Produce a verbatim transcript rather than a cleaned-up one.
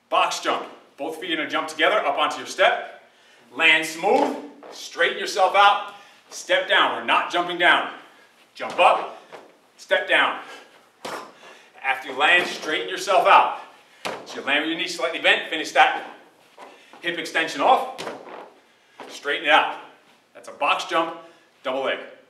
Box jump. Both feet are going to jump together up onto your step. Land smooth. Straighten yourself out. Step down. We're not jumping down. Jump up. Step down. After you land, straighten yourself out. So you land with your knees slightly bent. Finish that hip extension off. Straighten it out. That's a box jump, double leg.